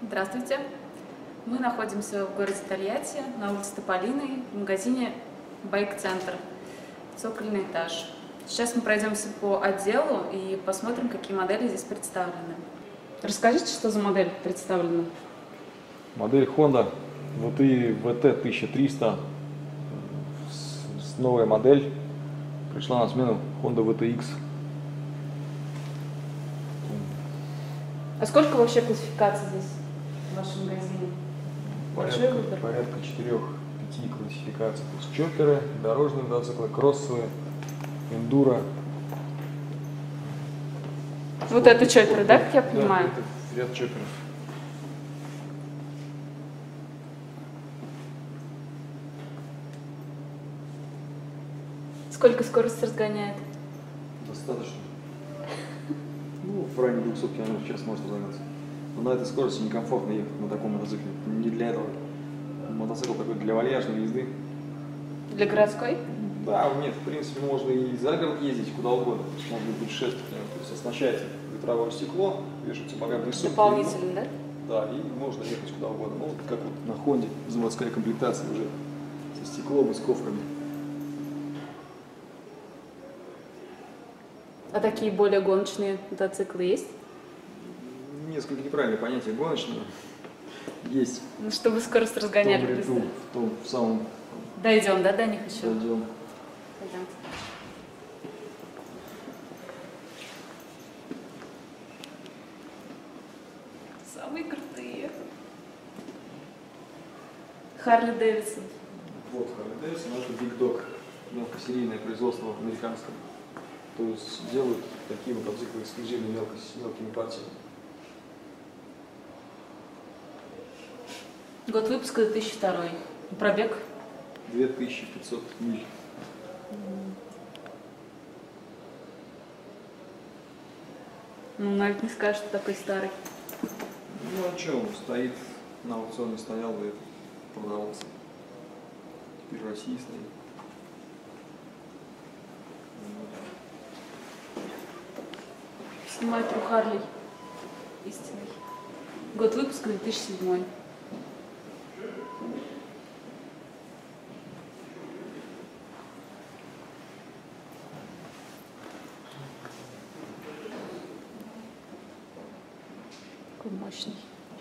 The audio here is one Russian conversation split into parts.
Здравствуйте! Мы находимся в городе Тольятти, на улице Тополиной, в магазине Байк-центр, цокольный этаж. Сейчас мы пройдемся по отделу и посмотрим, какие модели здесь представлены. Расскажите, что за модель представлена? Модель Honda VTI VT 1300. Новая модель. Пришла на смену Honda VTX. А сколько вообще классификаций здесь в вашем магазине? Большой выбор? Порядка 4-5 классификаций. То есть чопперы, дорожные мотоциклы, кроссовые, эндуро. Вот это чопперы, да, как я понимаю? Да, это ряд чопперов. Сколько скорость разгоняет? Достаточно. Ну, в районе 200 км в час может разгоняться. Но на этой скорости некомфортно ехать на таком мотоцикле. Не для этого. Мотоцикл такой для вальяжной езды. Для городской? Да, нет, в принципе, можно и за город ездить, куда угодно. Можно путешествовать. То есть оснащается ветровое стекло, вешается багажный сумка. Дополнительно, да? Да, и можно ехать куда угодно. Ну, вот как вот на Хонде, заводская комплектация уже со стеклом и с кофрами. А такие более гоночные мотоциклы есть? Несколько неправильное понятие гоночного. Есть. Ну, чтобы скорость разгоняли быстро. В самом Дойдем, да, до них еще? дойдем. Пойдем. Самые крутые. Харли Дэвидсон. Вот Харли Дэвидсон, это Big Dog. Мелкосерийное производство американское. То есть делают такие мотоциклы эксклюзивные мелкими партиями. Год выпуска 2002. Пробег? 2500 миль. Ну, навіть не скажешь, что такой старый. Ну а что, он стоит, на аукционе стоял и продавался. Теперь в России стоит. Снимает у Харли. Истинный. Год выпуска 2007. Такой мощный.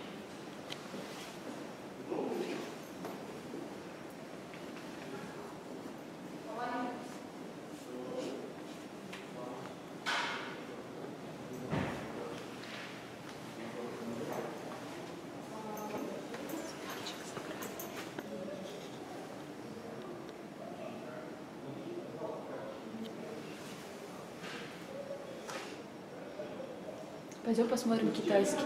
Пойдем посмотрим китайские.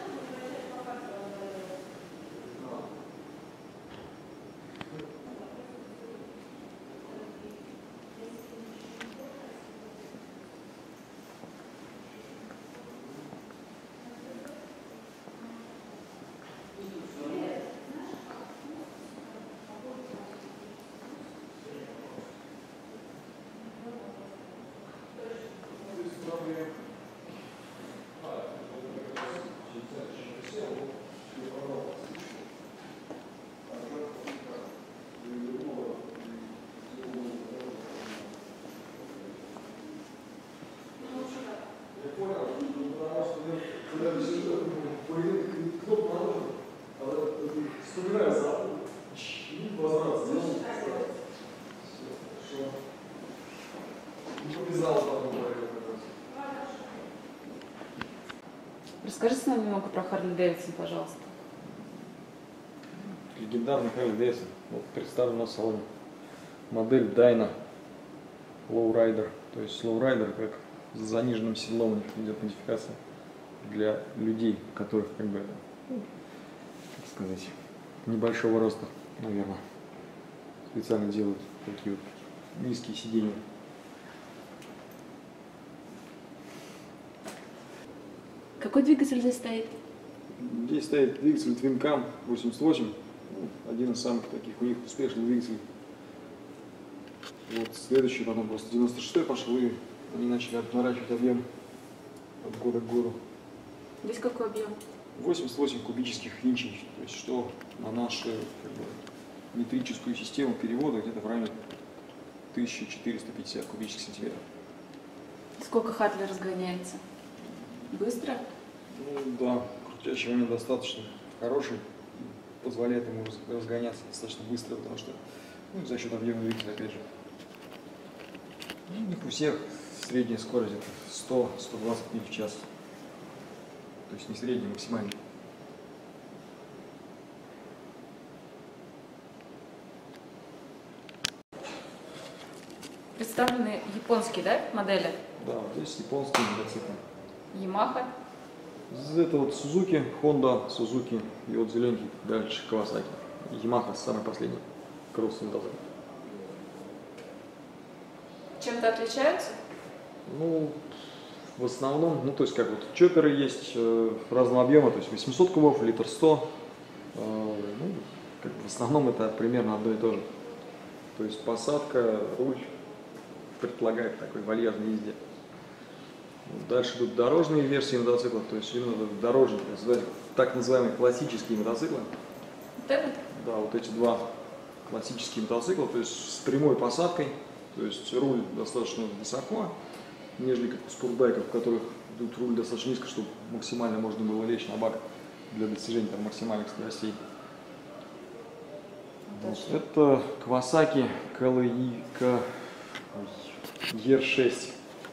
Расскажи с нами немного про Харли Дэвидсон, пожалуйста. Легендарный Харли Дэвидсон. Вот представлен на салоне. Модель Dyna Lowrider. То есть Lowrider, как с заниженным седлом, у них идет модификация для людей, которых, как бы, как сказать, небольшого роста, наверное. Специально делают такие вот низкие сиденья. Какой двигатель здесь стоит? Здесь стоит двигатель Twin Cam 88, один из самых таких у них успешных двигателей. Вот следующий, потом просто 96-й пошел, и они начали наращивать объем от года к году. Здесь какой объем? 88 кубических инчей, то есть что на нашу как бы, метрическую систему перевода где-то в районе 1450 кубических сантиметров. Сколько Хартли разгоняется? Быстро? Ну да, крутящий момент достаточно хороший, позволяет ему разгоняться достаточно быстро, потому что ну, за счет объема двигателя, опять же. У них у всех средняя скорость это 100-120 миль в час. То есть не средняя, а максимальная. Представлены японские, да, модели? Да, вот здесь японские мотоциклы. Ямаха. Это вот Suzuki, Honda, Suzuki и вот зелененький, дальше Kawasaki. Yamaha самый последний кроссовый мотоцикл. Чем-то отличаются? Ну, в основном, ну то есть как вот чопперы есть разного объема, то есть 800 кубов, литр 100. Ну, как бы в основном это примерно одно и то же. То есть посадка, руль предполагает такой вальяжной езде. Дальше идут дорожные версии мотоциклов, то есть именно дорожные, так называемые классические мотоциклы. Вот этот? Да, вот эти два классические мотоцикла, то есть с прямой посадкой, то есть руль достаточно высоко, нежели как у спортбайков, в которых идут руль достаточно низко, чтобы максимально можно было лечь на бак для достижения там, максимальных скоростей. Вот. Это Kawasaki ER6.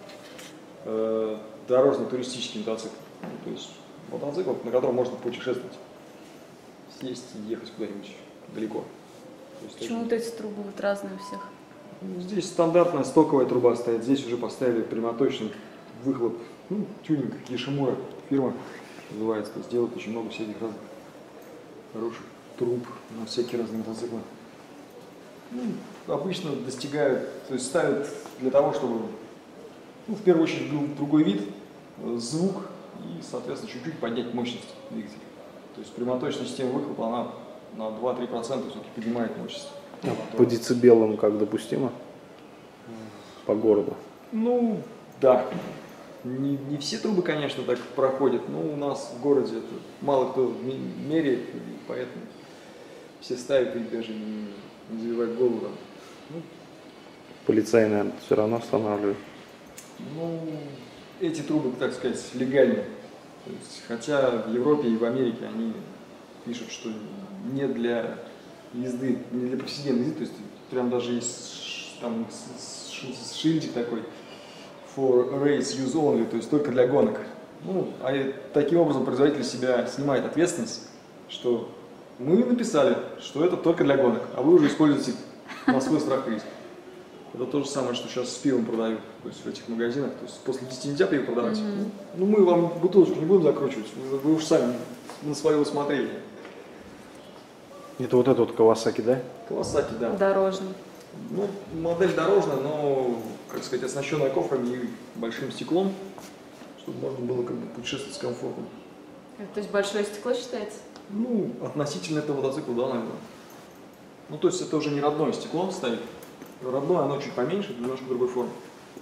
Дорожный туристический мотоцикл. То есть мотоцикл, на котором можно путешествовать, сесть и ехать куда-нибудь далеко. Почему вот эти трубы вот разные у всех? Здесь стандартная стоковая труба стоит, здесь уже поставили прямоточный выхлоп, ну, тюнинг Yashimura фирма называется, то есть делают очень много всяких разных хороших труб на всякие разные мотоциклы. Ну, обычно достигают, то есть ставят для того, чтобы, ну, в первую очередь был другой вид, звук и, соответственно, чуть-чуть поднять мощность двигателя. То есть прямоточная система выхлопа, она на 2-3% все-таки поднимает мощность. По децибелам как допустимо? По городу? Ну, да. Не все трубы, конечно, так проходят, но у нас в городе это мало кто меряет, поэтому все ставят и даже не забивают голову. Там. Ну, Полицаи, наверное, все равно останавливают. ну, эти трубы, так сказать, легальные. То есть, хотя в Европе и в Америке они пишут, что не для езды, не для повседневной езды, то есть прям даже есть там шильдик такой for race use only, то есть только для гонок. Ну, таким образом производитель себя снимает ответственность, что мы написали, что это только для гонок, а вы уже используете на свой страх и риск. Это то же самое, что сейчас с пивом продают, то есть в этих магазинах. То есть после 10 нельзя пиво продавать. Ну, мы вам бутылочку не будем закручивать, вы уж сами на свое усмотрение. Это вот этот вот Kawasaki, да? Kawasaki, да. Дорожный. Ну, модель дорожная, но, как сказать, оснащенная кофрами и большим стеклом, чтобы можно было как бы путешествовать с комфортом. То есть большое стекло считается? Ну, относительно этого мотоцикла, да, наверное. Ну, то есть это уже не родное стекло стоит. Родное, оно чуть поменьше, немножко другой формы.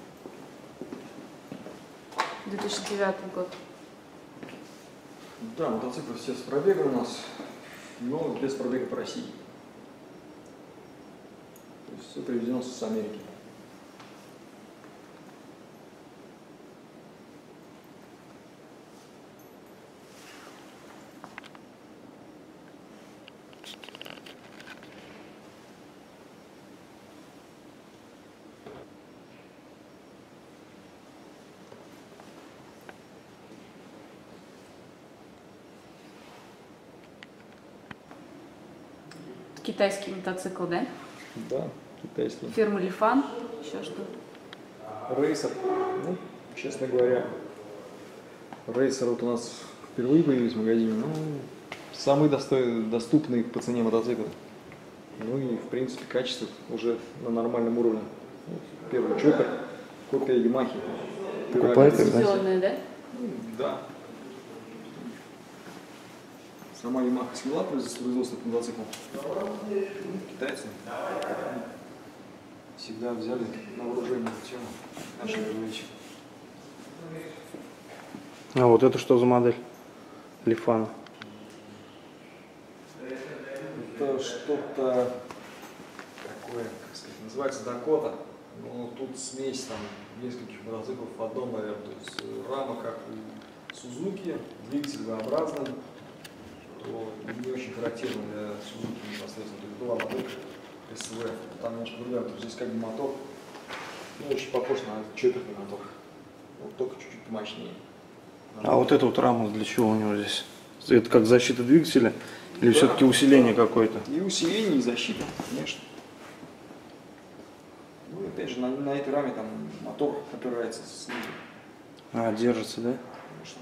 2009 год. Да, мотоциклы все с пробегом у нас, но без пробега по России. То есть все привезено с Америки. Китайский мотоцикл, да? Да, китайский. Фирма Лифан, еще что-то. Рейсер. Ну, честно говоря, рейсер вот у нас впервые появились в магазине. Ну, самый доступный по цене мотоцикл. Ну и, в принципе, качество уже на нормальном уровне. Вот, первый чоппер, копия Ямахи. Покупаете, да? Зеленая, да? Да. Сама Ямаха смела производство мотоцикла. Китайцы всегда взяли на вооружение эту тему, наши производители. А вот это что за модель? Лифана. Это что-то такое, как сказать, называется Дакота. Но тут смесь там нескольких мотоциклов в одном, наверное. То есть рама как у Сузуки, двигатель V-образный, что не очень характерно для Сузуки непосредственно. То есть была модель СВ, там немножко другая. То есть здесь как бы мотор, ну, очень похож на чопперный мотор, вот только чуть-чуть помощнее. А вот эта вот рама для чего у него здесь? Это как защита двигателя или все-таки усиление какое-то? И усиление, и защита, конечно. Ну и опять же на этой раме там мотор опирается снизу. А, держится, да? Конечно.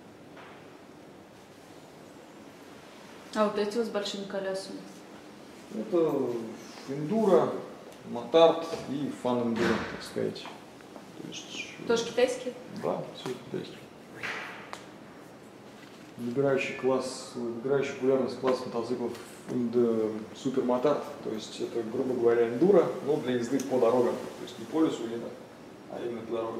А вот эти вот с большими колесами? Это эндуро, мотард и фан эндуро, так сказать. То есть, Тоже китайские? да, все китайское. Набирающий популярность класс мотоциклов супермотард, то есть это, грубо говоря, эндуро, но для езды по дорогам, то есть не по лесу, а именно по дорогам.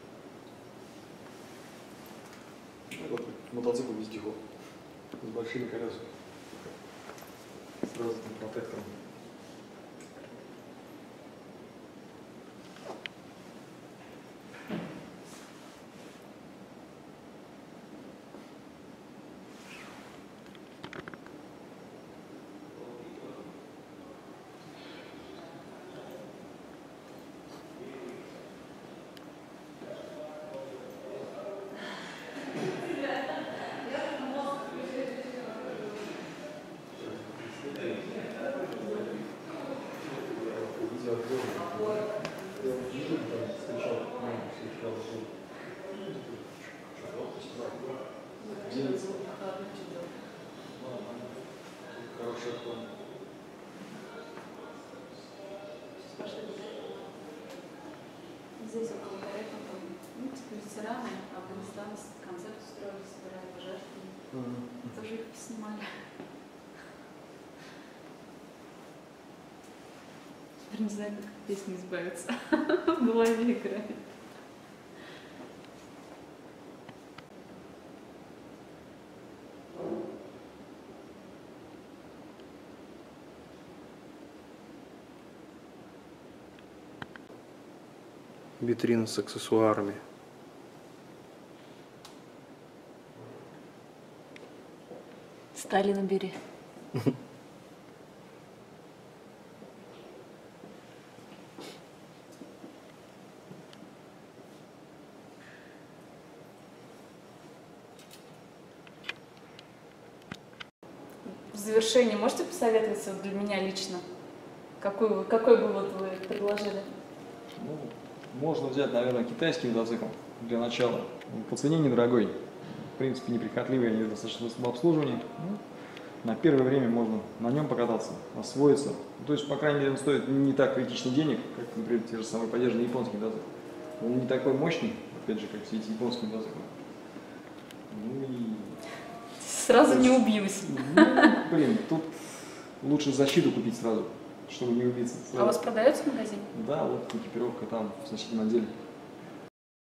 Вот мотоцикл вездеход с большими колесами, с развитым протектором. Здесь около корректно, ну, типа ветераны Афганистана концерт устроили, собирали пожертвования. Тоже их поснимали. Теперь не знаю, как от песни избавиться. В голове играет. Витрина с аксессуарами. Сталина бери. В завершение можете посоветовать вот для меня лично? Какой бы вот вы предложили? Ну, можно взять, наверное, китайский мотоцикл для начала. Он по цене недорогой. В принципе, неприхотливый, они достаточно в обслуживании. Ну, на первое время можно на нем покататься, освоиться. То есть, по крайней мере, он стоит не так критично денег, как, например, те же самые подержанные японские мотоциклы. Он не такой мощный, опять же, как все эти японские мотоциклы. Ну и... Сразу не убьюсь. Ну, блин, тут лучше защиту купить сразу, чтобы не убиться. А у вас продается в магазине? Да, вот экипировка там в соседнем отделе.